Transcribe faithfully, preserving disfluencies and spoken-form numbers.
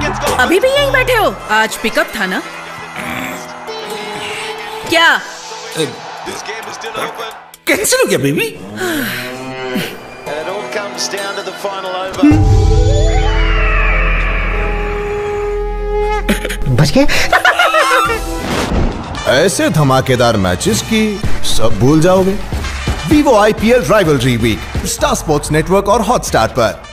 अभी भी यहीं बैठे हो? आज पिकअप था ना? क्या कैंसिल हो गया बेबी? बच गए। ऐसे धमाकेदार मैचेस की सब भूल जाओगे। Vivo IPL rivalry week Star Sports network और हॉटस्टार पर।